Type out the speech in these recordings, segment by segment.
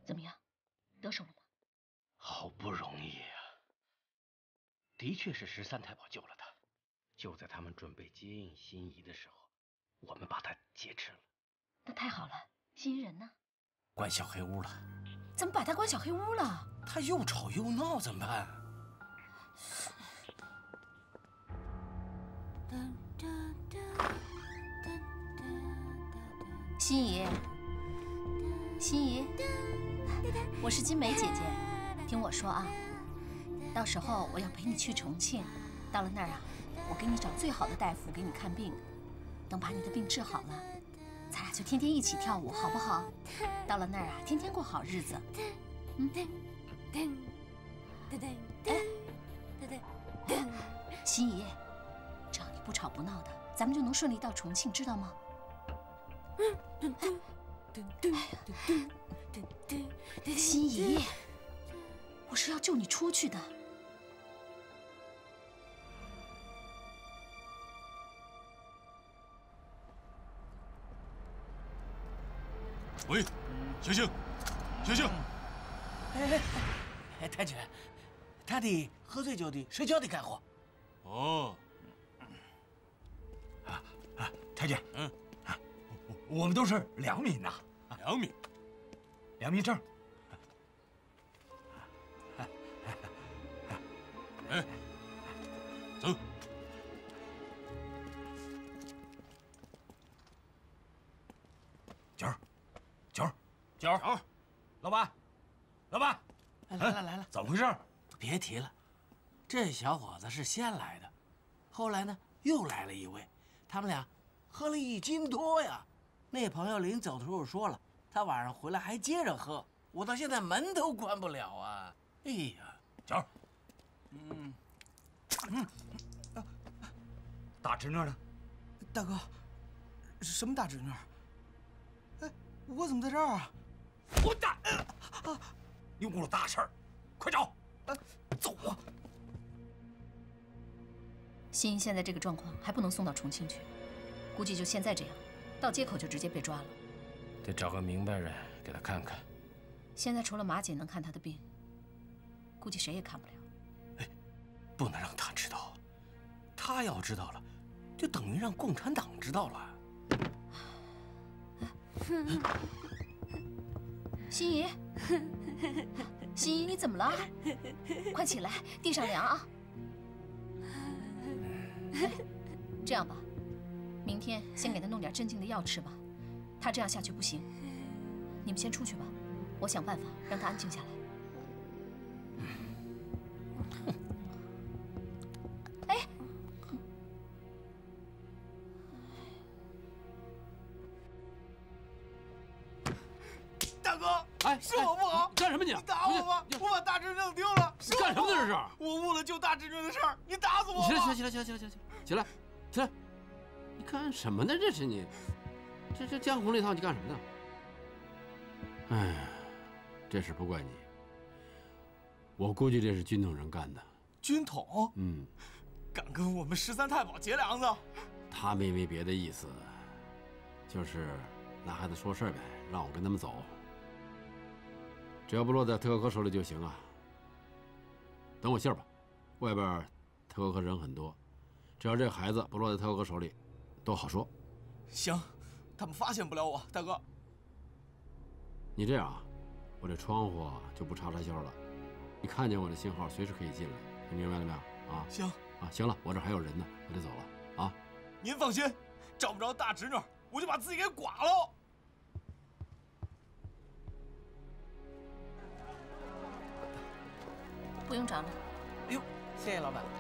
怎么样，得手了吗？ 好不容易呀，的确是13太保救了他。就在他们准备接应心仪的时候，我们把他劫持了。 那太好了，心仪人呢？ 关小黑屋了。 怎么把他关小黑屋了？ 他又吵又闹，怎么办？ 心仪，心仪，我是金梅姐姐，听我说啊，到时候我要陪你去重庆，到了那儿啊，我给你找最好的大夫给你看病，等把你的病治好了，咱俩就天天一起跳舞，好不好？到了那儿啊，天天过好日子。心仪，只要你不吵不闹的，咱们就能顺利到重庆，知道吗？心仪，我是要救你出去的。 喂，醒醒，醒醒！ 哎，太君，他的喝醉酒的睡觉的干活。 哦， 太君，我们都是良民呐， 良民， 良民证。 哎，走。 九儿，老板， 来了， 怎么回事？ 别提了，这小伙子是先来的，后来呢又来了一位，他们俩喝了1斤多呀。那朋友临走的时候说了，他晚上回来还接着喝，我到现在门都关不了啊！哎呀， 九儿，大侄女呢？ 大哥，什么大侄女？哎，我怎么在这儿啊？ 混蛋！你误了大事儿，快找！走啊！ 心仪现在这个状况还不能送到重庆去，估计就现在这样，到街口就直接被抓了。 得找个明白人给他看看。 现在除了马姐能看他的病，估计谁也看不了。 哎，不能让他知道，他要知道了，就等于让共产党知道了。 心仪，心仪，你怎么了？快起来，地上凉啊！哎，这样吧，明天先给他弄点镇静的药吃吧。他这样下去不行，你们先出去吧，我想办法让他安静下来。哎， 大哥， 哎， 是我不好， 干什么你？ 你打我吧，我把大侄女弄丢了。 你干什么呢？这是我误了救大侄女的事儿，你打死我吧！ 起来！你干什么呢？这是你，这江湖那套，你干什么呢？哎，这事不怪你，我估计这是军统人干的。 军统？敢跟我们13太保结梁子？ 他们也没别的意思，就是拿孩子说事儿呗，让我跟他们走。只要不落在特高科手里就行啊。等我信儿吧，外边特高科人很多，只要这孩子不落在特高科手里，都好说。 行，他们发现不了我，大哥。 你这样啊，我这窗户就不插销了，你看见我的信号，随时可以进来，你明白了没有？啊， 行啊，行了，我这还有人呢，我得走了啊。 您放心，找不着大侄女，我就把自己给剐了。 不用找了。 哎呦，谢谢老板。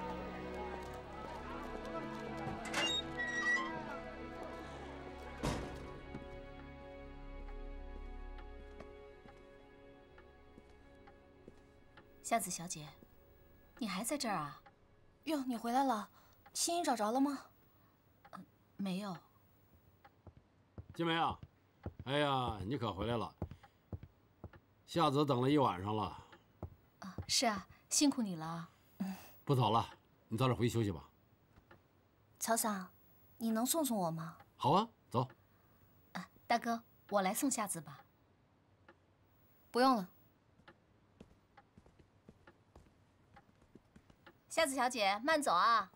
夏子小姐，你还在这儿啊？ 哟，你回来了，心仪找着了吗？ 没有。 金梅啊，哎呀，你可回来了。夏子等了一晚上了。 啊，是啊，辛苦你了。 不早了，你早点回去休息吧。 曹桑，你能送送我吗？ 好啊，走。 大哥，我来送夏子吧。 不用了。夏子小姐，慢走啊。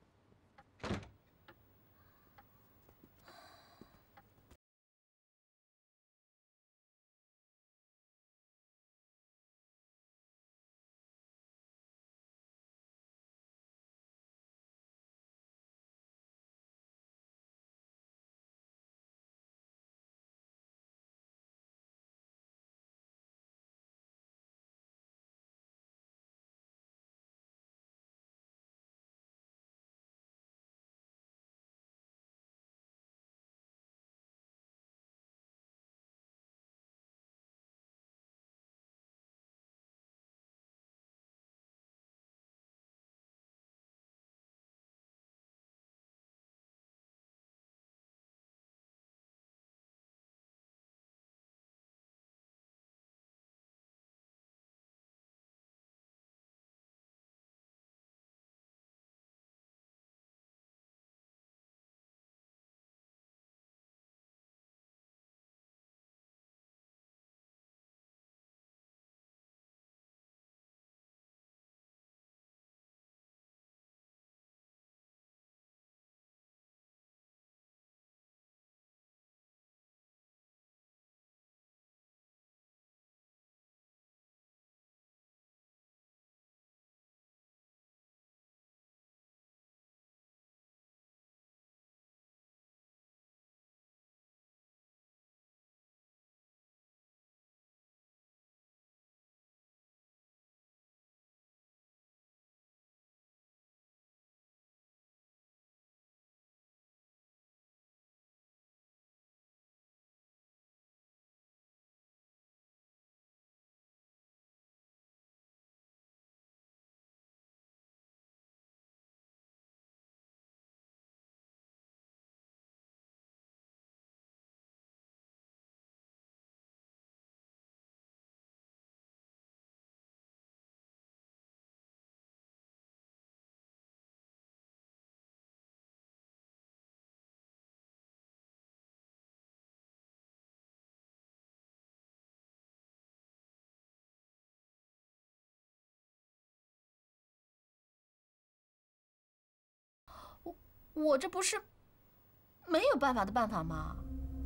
我这不是没有办法的办法吗？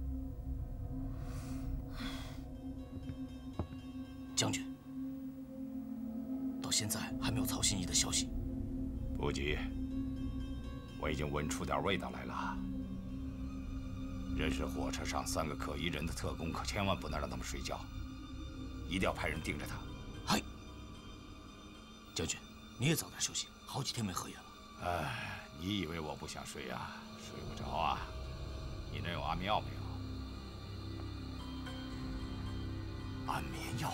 将军，到现在还没有曹新义的消息。 不急，我已经闻出点味道来了。认识火车上3个可疑人的特工，可千万不能让他们睡觉，一定要派人盯着他。 嗨，将军，你也早点休息，好几天没合眼了。 哎。 你以为我不想睡呀？睡不着啊！你那有安眠药没有？ 安眠药，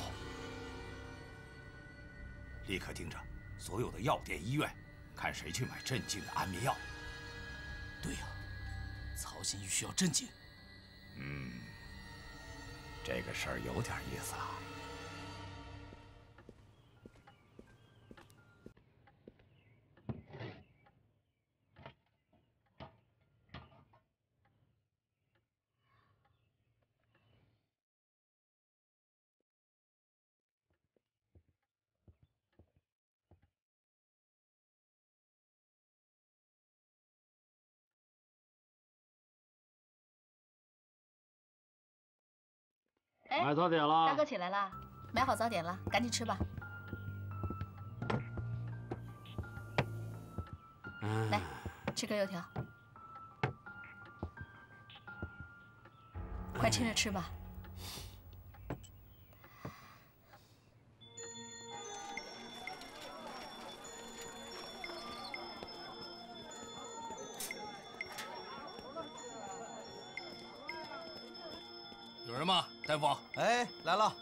立刻盯着所有的药店、医院，看谁去买镇静的安眠药。对呀，曹新义需要镇静。 这个事儿有点意思了。 买早点了， 大哥起来啦，买好早点了，赶紧吃吧。来，吃根油条，快趁热吃吧。 有人吗，大夫？ 哎，来了。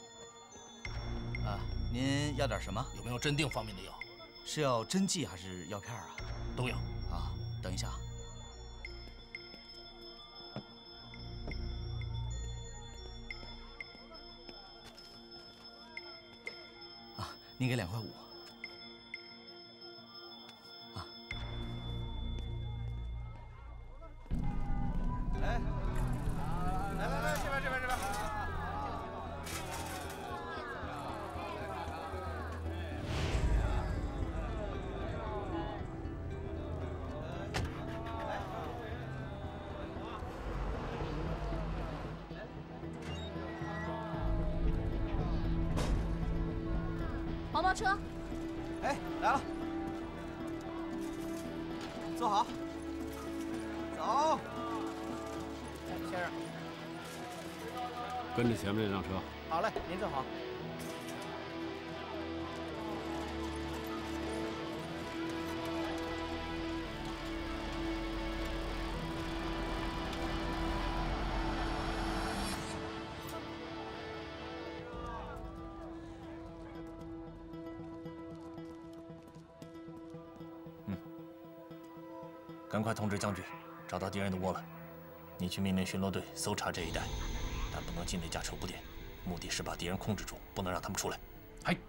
啊，您要点什么？ 有没有镇定方面的药？ 是要针剂还是药片啊？ 都有。 啊，等一下。啊，您给2块5。啊。来，这边。 黄包车。 哎，来了，坐好，走。先生， 跟着前面那辆车。 好嘞，您坐好。 赶快通知将军，找到敌人的窝了。你去命令巡逻队搜查这一带，但不能进那架车不点，目的是把敌人控制住，不能让他们出来。 嘿。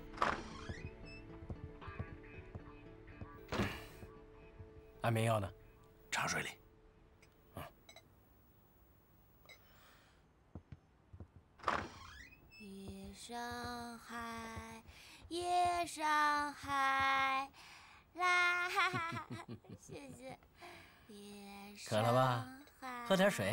安眠药呢？ 茶水里。 夜上海，夜上海，啦哈哈！谢谢。 渴了吧？喝点水。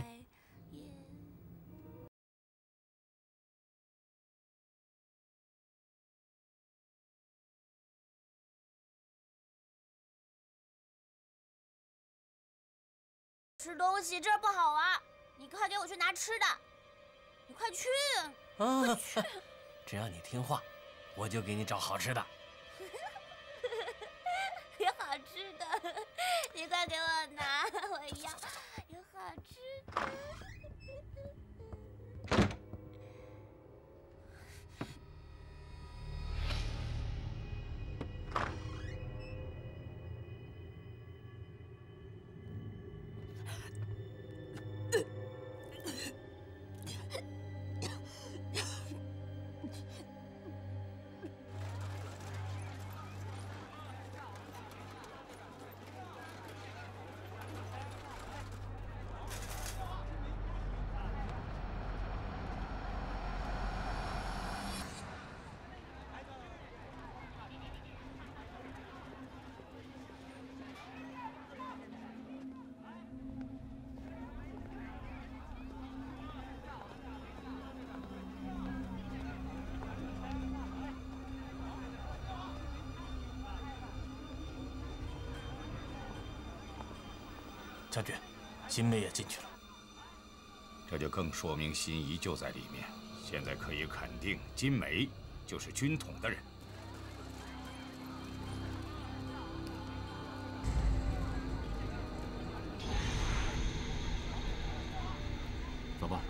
吃东西这儿不好玩，你快给我去拿吃的！你快去！ 啊，只要你听话，我就给你找好吃的。 有好吃的，你快给我拿，我要有好吃的。 将军，新梅也进去了， 这就更说明辛夷就在里面。现在可以肯定，金梅就是军统的人。 走吧。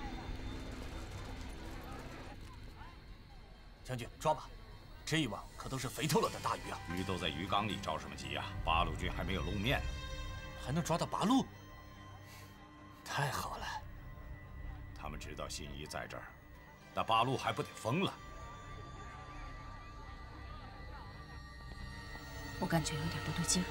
将军，抓吧！这一网可都是肥透了的大鱼啊！ 鱼都在鱼缸里，着什么急呀？八路军还没有露面呢。 还能抓到八路，太好了！ 他们知道辛夷在这儿，那八路还不得疯了？ 我感觉有点不对劲儿。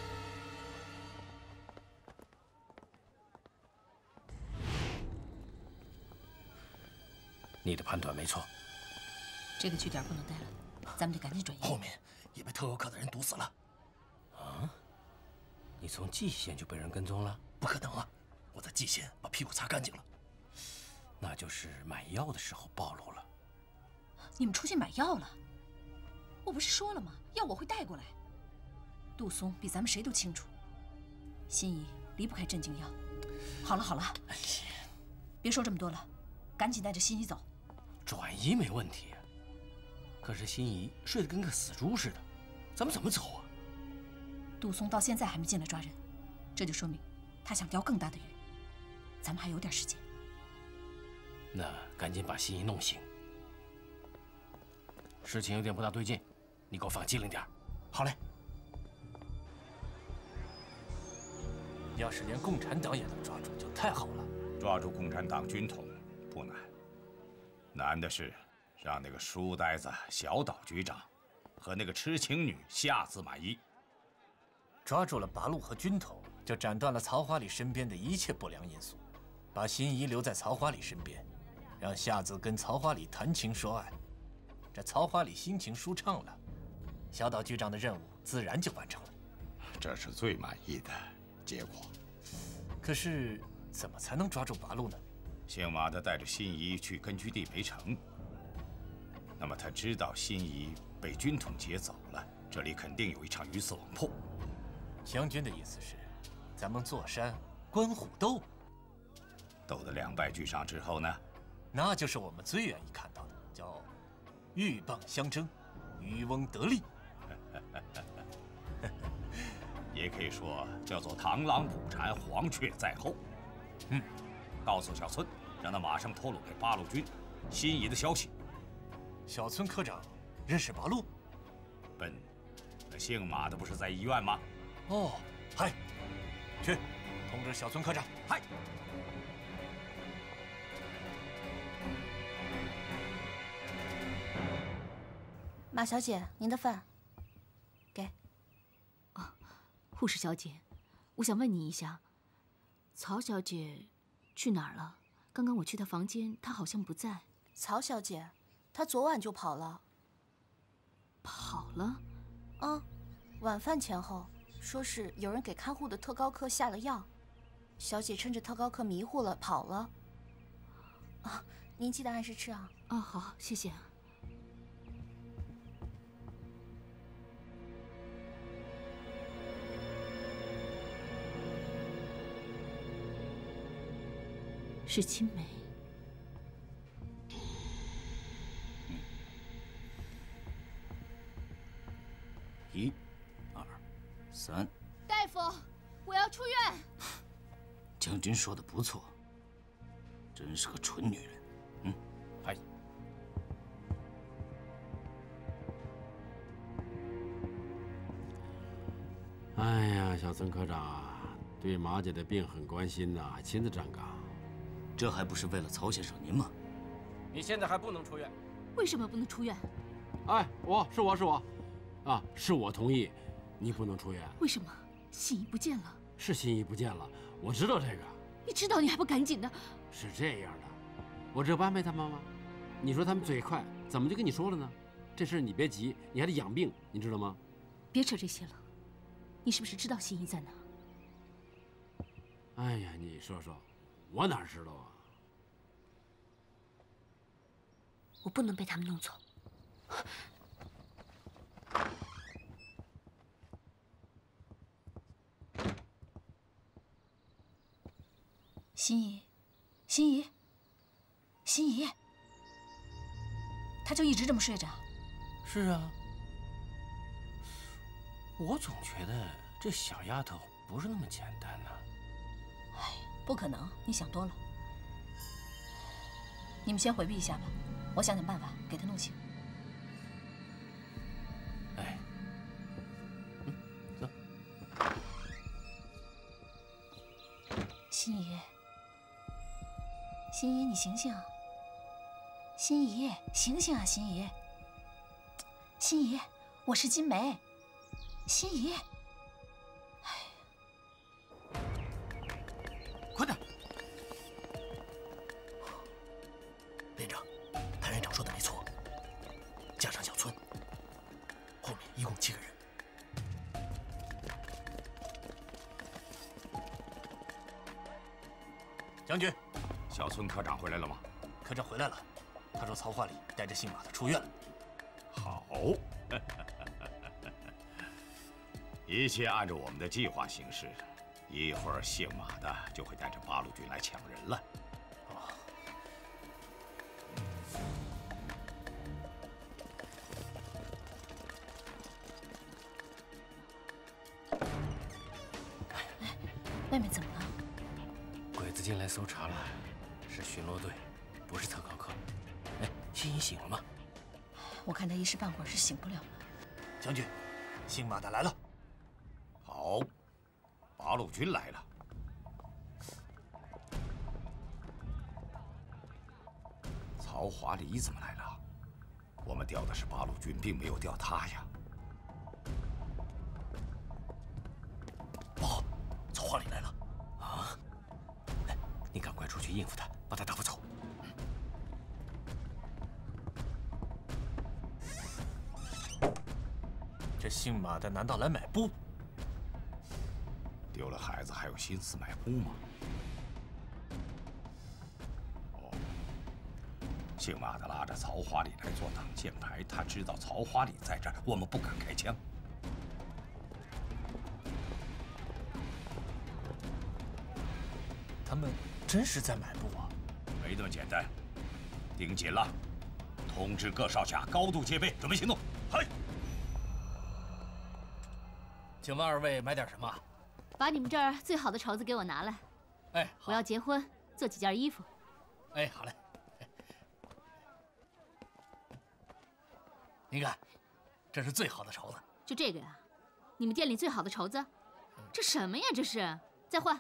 你的判断没错， 这个据点不能待了，咱们得赶紧转移。 后面也被特尤克的人堵死了。 啊？你从蓟县就被人跟踪了？ 不可能啊！我在蓟县把屁股擦干净了。 那就是买药的时候暴露了。 你们出去买药了？我不是说了吗？药我会带过来。杜松比咱们谁都清楚，辛夷离不开镇静药。好了好了， 哎呀， 别说这么多了，赶紧带着辛夷走。 转移没问题，可是辛夷睡得跟个死猪似的，咱们怎么走啊？ 杜松到现在还没进来抓人，这就说明他想钓更大的鱼。咱们还有点时间。 那赶紧把辛夷弄醒。事情有点不大对劲，你给我放机灵点。 好嘞。要是连共产党也能抓住，就太好了。 抓住共产党军统不难，难的是让那个书呆子小岛局长和那个痴情女夏子满意。 抓住了八路和军统，就斩断了曹华礼身边的一切不良因素，把辛夷留在曹华礼身边，让夏子跟曹华礼谈情说爱。这曹华礼心情舒畅了，小岛局长的任务自然就完成了。 这是最满意的结果。 可是怎么才能抓住八路呢？ 姓马的带着辛夷去根据地没成，那么他知道辛夷被军统劫走了，这里肯定有一场鱼死网破。 将军的意思是，咱们坐山观虎斗， 斗得两败俱伤之后呢？ 那就是我们最愿意看到的，叫鹬蚌相争，渔翁得利。 也可以说叫做螳螂捕蝉，黄雀在后。告诉小村，让他马上透露给八路军心仪的消息。 小村科长认识八路？ 笨，那姓马的不是在医院吗？ 哦，嗨，去通知小村科长。 嗨。 马小姐，您的饭。给。 护士小姐，我想问你一下，曹小姐去哪儿了？刚刚我去她房间，她好像不在。 曹小姐，她昨晚就跑了。 跑了？ 晚饭前后，说是有人给看护的特高课下了药，小姐趁着特高课迷糊了跑了。您记得按时吃啊。 好，谢谢。是青梅。 1、2、3。 大夫，我要出院。 将军说的不错，真是个蠢女人。 嗨。 哎呀，小孙科长对马姐的病很关心呐，还亲自站岗。 这还不是为了曹先生您吗？ 你现在还不能出院。 为什么不能出院？ 哎，是我同意，你不能出院。 为什么？心怡不见了。 是心怡不见了，我知道这个。 你知道你还不赶紧的？ 是这样的，我这不安排他们吗？你说他们嘴快，怎么就跟你说了呢？这事你别急，你还得养病，你知道吗？ 别扯这些了，你是不是知道心怡在哪？ 哎呀，你说说，我哪知道啊？ 我不能被他们弄走。 心怡，心怡，心怡，她就一直这么睡着？ 是啊，我总觉得这小丫头不是那么简单呢。 哎，不可能，你想多了。你们先回避一下吧，我想想办法给她弄醒。 哎，走。 心怡，心怡，你醒醒！心怡，醒醒啊，心怡！心怡，我是金梅。心怡， 快点！连长，谭连长说的没错，加上小村，后面一共7个人。 将军， 小村科长回来了吗？ 科长回来了，他说曹化礼带着姓马的出院了。 好，一切按照我们的计划行事，一会儿姓马的就会带着八路军来抢人了。 外面怎么了？ 鬼子进来搜查了，是巡逻队，不是特高课。哎，心怡醒了吗？ 我看他一时半会儿是醒不了了。 将军，姓马的来了。 好，八路军来了。曹华礼怎么来了？我们调的是八路军，并没有调他呀。 不好，曹华礼来了！ 啊！哎，你赶快出去应付他，把他打发走。 这姓马的难道来买布？ 丢了孩子还有心思买布吗？哦， 姓马的拉着曹花礼来做挡箭牌，他知道曹花礼在这儿，我们不敢开枪。 他们真是在买布啊？ 没那么简单，盯紧了，通知各哨下高度戒备，准备行动。嗨！ 请问二位买点什么？ 把你们这儿最好的绸子给我拿来。 哎， 我要结婚，做几件衣服。 哎，好嘞。您看，这是最好的绸子。 就这个呀？你们店里最好的绸子？这什么呀？这是？再换。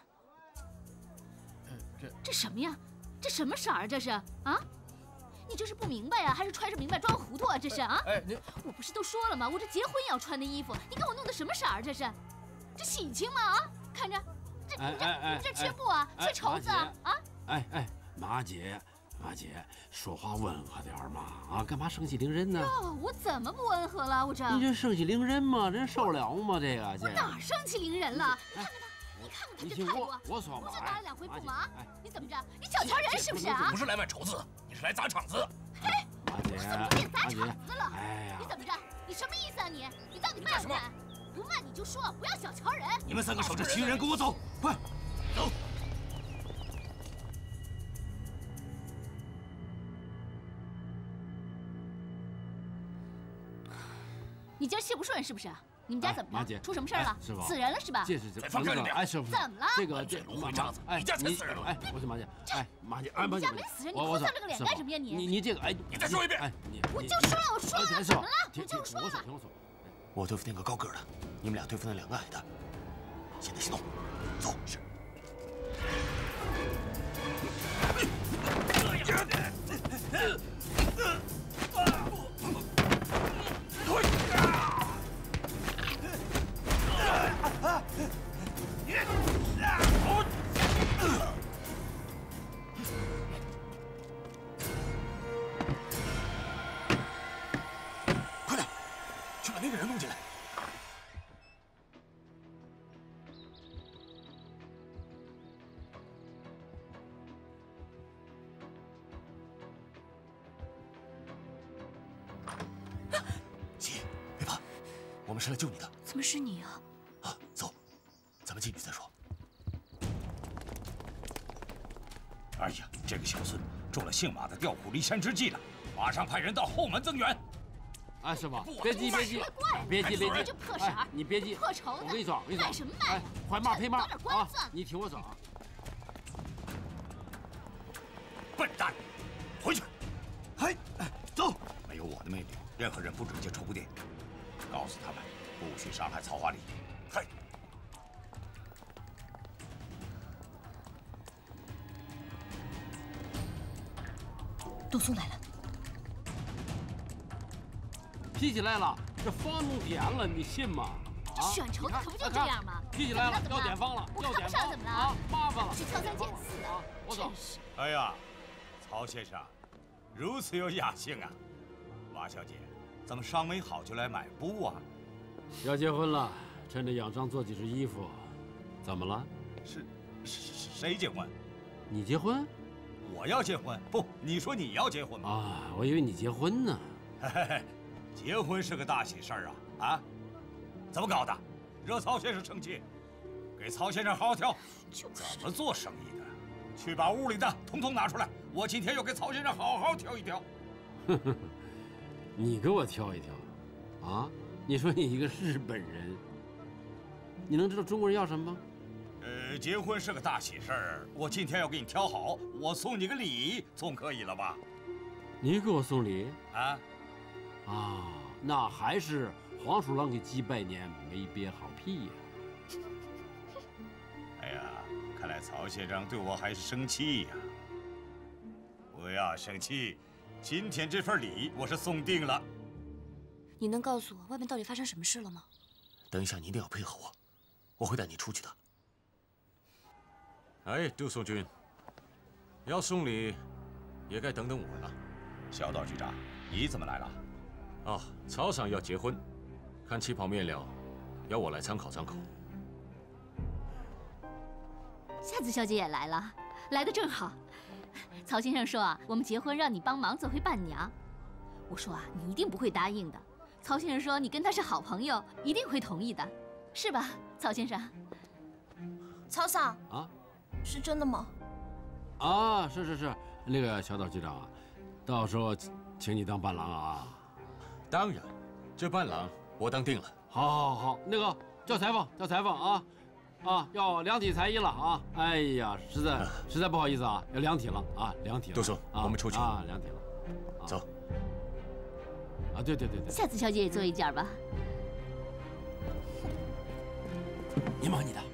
这什么呀？这什么色儿？这是啊？你这是不明白呀，还是揣着明白装糊涂啊？这是啊？ 哎，您， 我不是都说了吗？我这结婚要穿的衣服，你给我弄的什么色儿？这是？这喜庆吗？啊？看着，你们这缺布啊，缺绸子啊？啊？ 哎，马姐，说话温和点嘛！啊，干嘛生气凌人呢？ 哟，我怎么不温和了？我这你这生气凌人吗？这受了吗？这个我哪儿生气凌人了？你看看他这态度， 我说嘛， 不就拿了2回布吗？你怎么着？你小瞧人是不是啊？ 你不是来买绸子，你是来砸场子。 嘿，我怎么变砸场子了？你怎么着？你什么意思啊你？你到底卖不卖？不卖你就说，不要小瞧人。 你们3个守着其余人，跟我走，快走！ 你今儿气不顺是不是？你们家怎么着？出什么事了？ 师傅， 死人了是吧？ 这放开点！ 哎，师傅， 怎么了？ 这个芦荟渣子，你家才死人了！ 哎，我是马姐，马姐， 你家没死人，你哭丧这个脸干什么呀你？ 你这个，哎， 你再说一遍！ 哎， 我就说了，我说了，怎么了？我就说了。 听我说， 我对付那个高个的，你们俩对付那2个矮的。现在行动，走！是。快点，去把那个人弄进来。姐，别怕，我们是来救你的。 怎么是你啊？ 啊，走，咱们进去再说。 哎呀，这个小孙中了姓马的调虎离山之计了，马上派人到后门增援。 哎，师傅，别急， 这破色儿， 你别急， 破绸子， 我跟你说， 卖什么卖？ 快骂赔骂啊！ 你听我说啊， 笨蛋，回去！ 嘿，走！ 没有我的命令，任何人不准进绸布店。告诉他们，不许伤害曹花礼。嘿。 杜松来了， 脾气来了，这房弄点了，你信吗？ 这选绸子可不就这样吗？ 脾气来了，要点房了， 我看不上怎么了？ 啊，麻烦了， 去挑3拣4的， 我走。 哎呀，曹先生，如此有雅兴啊！马小姐，怎么尚没好就来买布啊？ 要结婚了，趁着养伤做几身衣服，怎么了？ 是谁结婚？ 你结婚？ 我要结婚？不，你说你要结婚吗？ 啊，我以为你结婚呢。 嘿嘿嘿，结婚是个大喜事儿啊！啊，怎么搞的？惹曹先生生气？给曹先生好好挑。怎么做生意的？去把屋里的统统拿出来，我今天要给曹先生好好挑一挑。 呵呵，你给我挑一挑，啊？你说你一个日本人，你能知道中国人要什么吗？ 结婚是个大喜事儿，我今天要给你挑好，我送你个礼，总可以了吧？ 你给我送礼啊？ 啊，那还是黄鼠狼给鸡拜年，没憋好屁呀！ 哎呀，看来曹先生对我还是生气呀。不要生气，今天这份礼我是送定了。 你能告诉我外面到底发生什么事了吗？ 等一下，你一定要配合我，我会带你出去的。 哎，杜松军，要送礼，也该等等我了。 小岛局长，你怎么来了？ 啊，曹厂要结婚，看旗袍面料，要我来参考参考。 夏子小姐也来了，来的正好。 曹先生说啊，我们结婚让你帮忙做回伴娘。我说啊，你一定不会答应的。曹先生说你跟他是好朋友，一定会同意的，是吧，曹先生？ 曹桑啊， 是真的吗？ 啊，是，那个小岛局长啊，到时候请你当伴郎啊。 当然，这伴郎我当定了。 好，那个叫裁缝啊，要量体裁衣了啊！哎呀，实在不好意思啊，要量体了啊，量体了。 杜叔，我们出去啊，量体了， 走。 啊，对， 下次小姐也做一件吧。 你忙你的。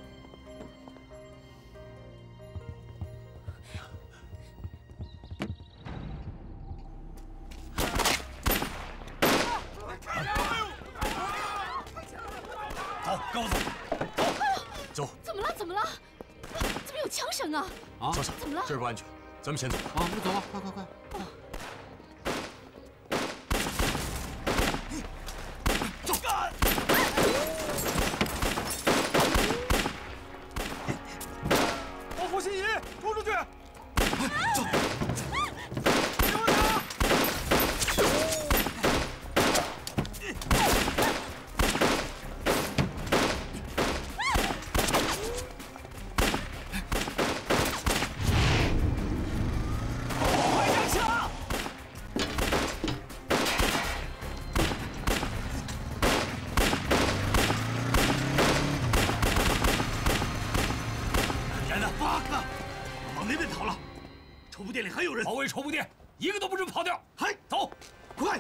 走，跟我走。 走。 怎么了？怎么有枪声啊？ 啊， 曹桑， 怎么了？ 这儿不安全，咱们先走。 啊，你走吧，快。 走！保护心仪，冲出去！走！ 店里还有人， 保卫绸布店，一个都不准跑掉。 嗨， 走， 快！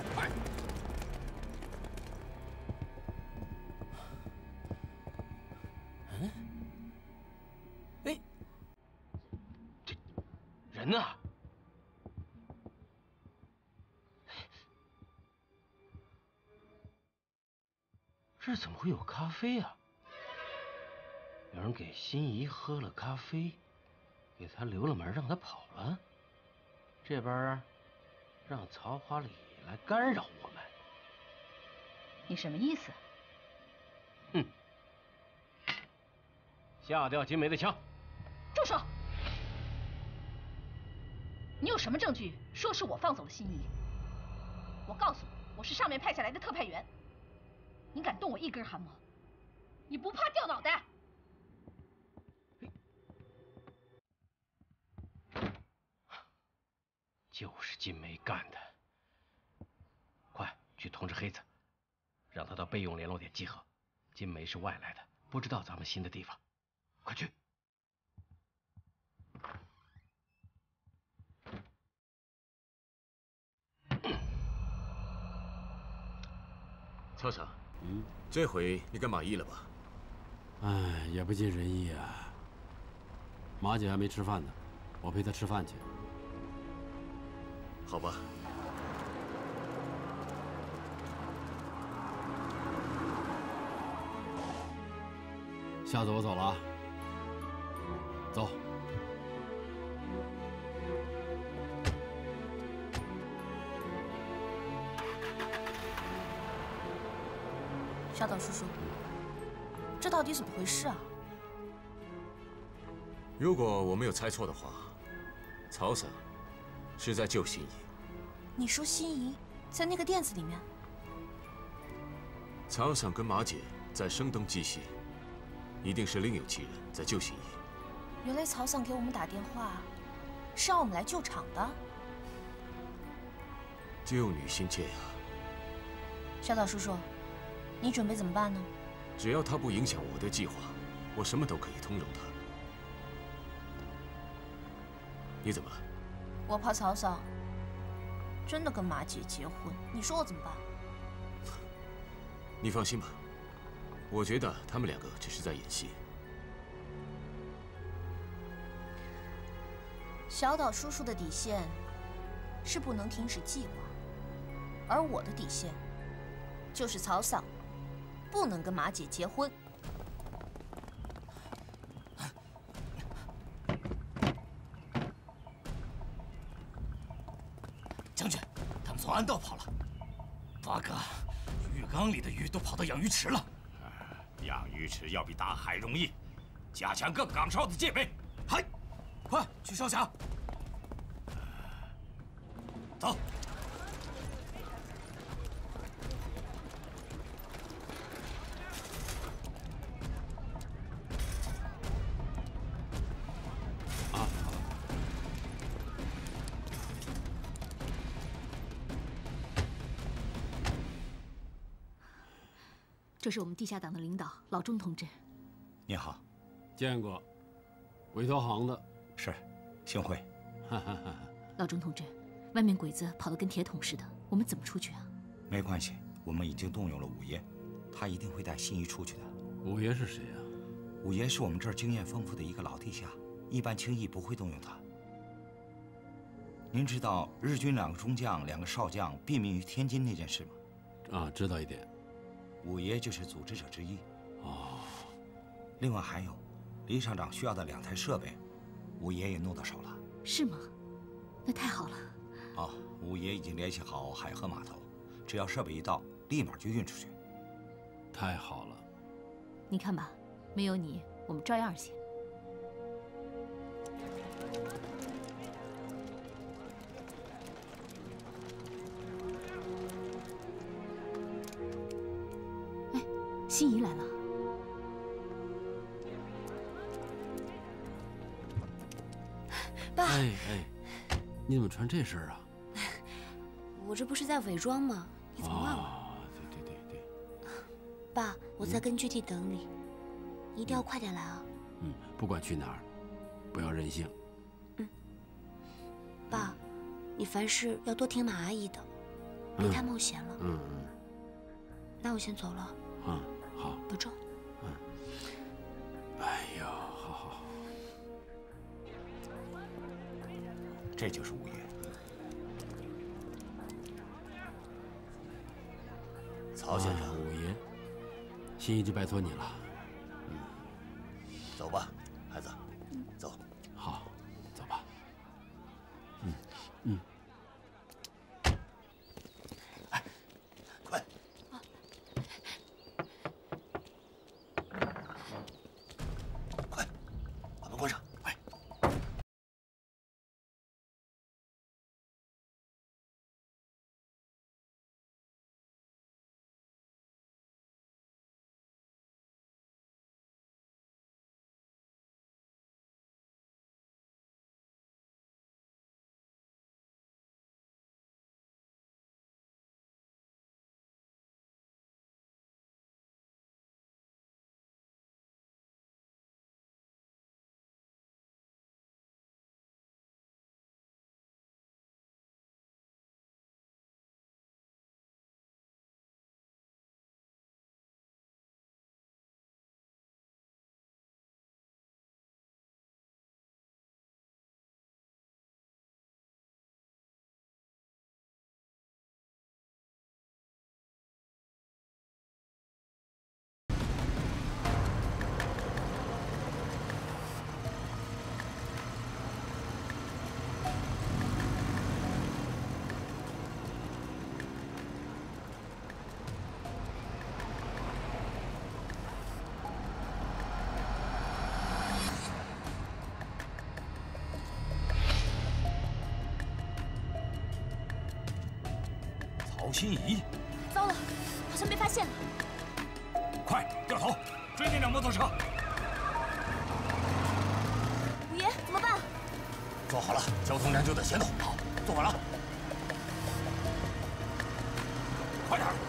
哎，这人呢？这怎么会有咖啡啊？有人给心仪喝了咖啡，给他留了门，让他跑了。这边让曹华礼来干扰我们， 你什么意思？ 哼！下掉金梅的枪！ 住手！你有什么证据说是我放走了心仪？我告诉你，我是上面派下来的特派员。你敢动我一根汗毛，你不怕掉脑袋？ 就是金梅干的。快去通知黑子，让他到备用联络点集合。金梅是外来的，不知道咱们新的地方。快去！ 曹长，这回你该满意了吧？ 哎，也不尽人意啊。马姐还没吃饭呢，我陪她吃饭去。 好吧。 下次我走了啊。走。 小岛叔叔，这到底怎么回事啊？ 如果我没有猜错的话，曹桑是在救心仪。 你说心仪在那个店子里面？ 曹桑跟马姐在升灯祭戏，一定是另有其人在救心仪。 原来曹桑给我们打电话，是让我们来救场的。 救女心切呀！ 小岛叔叔，你准备怎么办呢？ 只要他不影响我的计划，我什么都可以通融他。你怎么了？ 我怕曹桑真的跟马姐结婚，你说我怎么办？ 你放心吧，我觉得他们两个只是在演戏。 小岛叔叔的底线是不能停止计划，而我的底线就是曹桑不能跟马姐结婚。 将军，他们从安道跑了。八哥，浴缸里的鱼都跑到养鱼池了。 养鱼池要比打海容易，加强各岗哨的戒备。 嗨，快去哨卡！ 走。 这是我们地下党的领导老钟同志。 你好， 见过，委托行的。 是，幸会。 老钟同志，外面鬼子跑得跟铁桶似的，我们怎么出去啊？ 没关系，我们已经动用了五爷，他一定会带心怡出去的。 五爷是谁啊？ 五爷是我们这儿经验丰富的一个老地下，一般轻易不会动用他。您知道日军2个中将、2个少将毙命于天津那件事吗？ 啊，知道一点。 五爷就是组织者之一。 哦。 另外还有，李厂长需要的2台设备，五爷也弄到手了。 是吗？那太好了。 哦，五爷已经联系好海河码头，只要设备一到，立马就运出去。 太好了。 你看吧，没有你，我们照样行。哎，心怡来了。 爸， 哎，你怎么穿这身啊？ 我这不是在伪装吗？你怎么忘了？ 对。 爸，我在根据地等你，你一定要快点来啊！ 不管去哪儿，不要任性。 爸，你凡事要多听马阿姨的，别太冒险了。那我先走了。 好。 保重。 哎呦，好。 这就是五爷。 曹先生， 五爷，心怡就拜托你了。 走吧，孩子，走。 好，走吧。 哎，快！快，把门关上，快！ 曹心怡， 糟了，好像被发现了。 快掉头，追那辆摩托车！ 五爷，怎么办？ 做好了，交通量就在前头。好，做完了。 快点！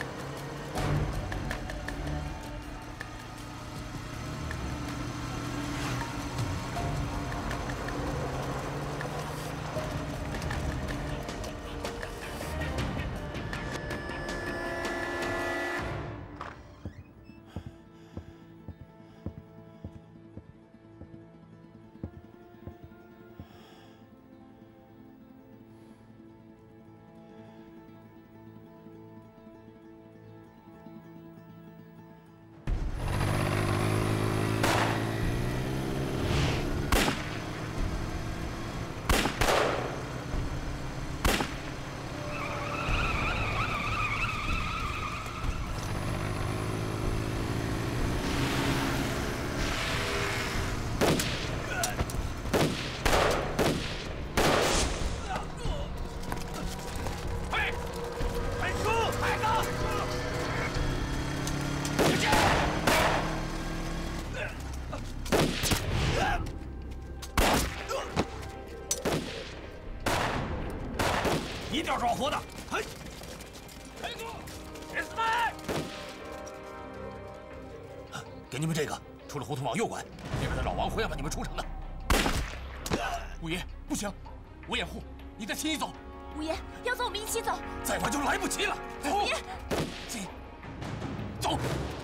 给你们这个，出了胡同往右拐，那边的老王会要把你们出城的。五爷，不行，我掩护，你带秦姨走。 五爷，要走我们一起走。 再晚就来不及了。走， 五爷， 秦，走。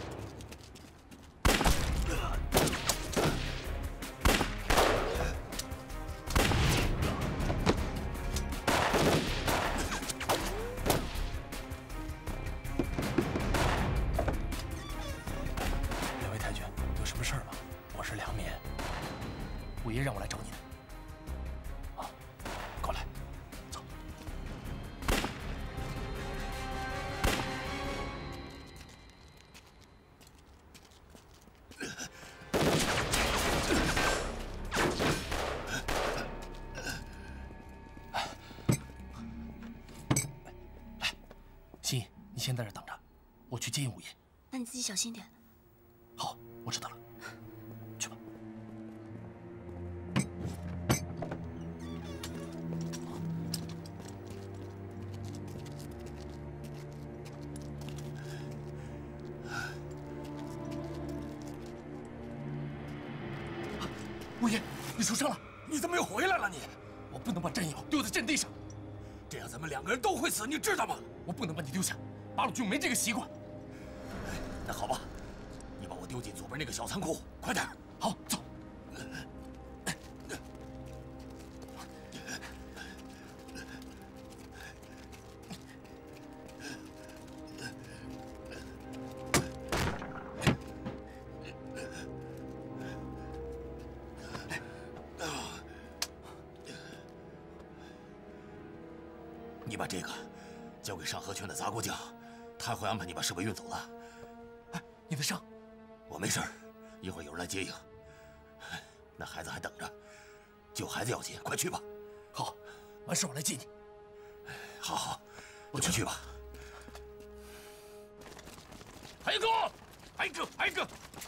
五爷让我来找你的。啊，过来，走。来，心怡，你先在这等着，我去接应五爷。 那你自己小心点。 好，我知道了。 五爷，你受伤了？你怎么又回来了？你，我不能把战友丢在阵地上，这样咱们2个人都会死，你知道吗？我不能把你丢下，八路军没这个习惯。那好吧，你把我丢进左边那个小仓库，快点。好，走。你把这个交给上河圈的杂国将，他会安排你把设备运走的。哎，你的伤？我没事儿，一会儿有人来接应。那孩子还等着，救孩子要紧，快去吧。好，完事我来接你。好好，我去吧。还有个，还有个，还有个。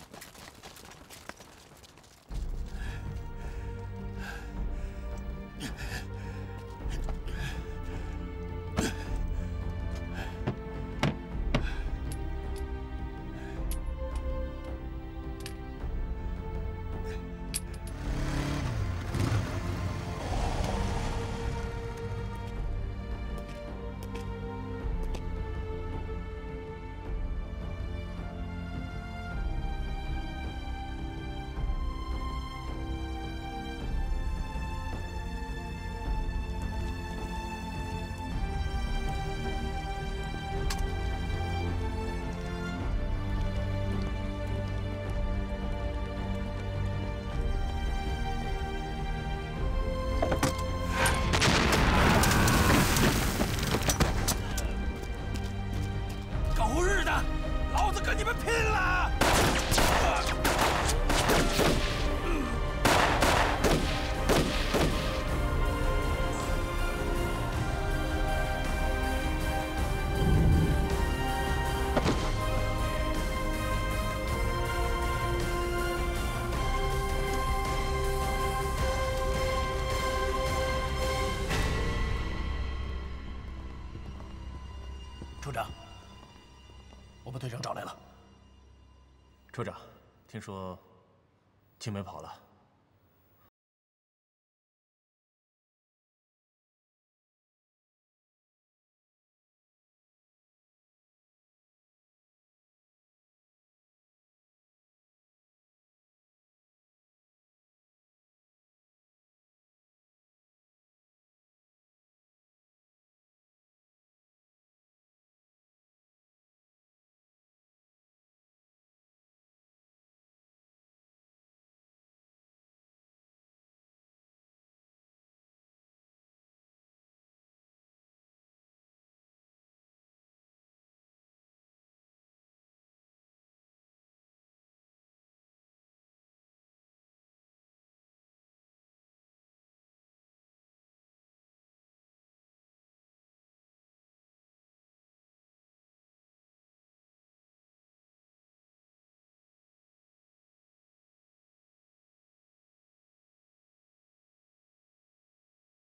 处长，我把队长找来了。 处长，听说青梅跑了。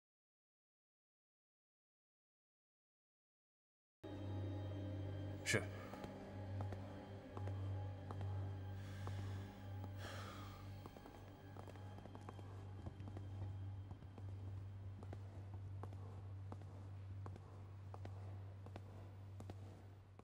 是。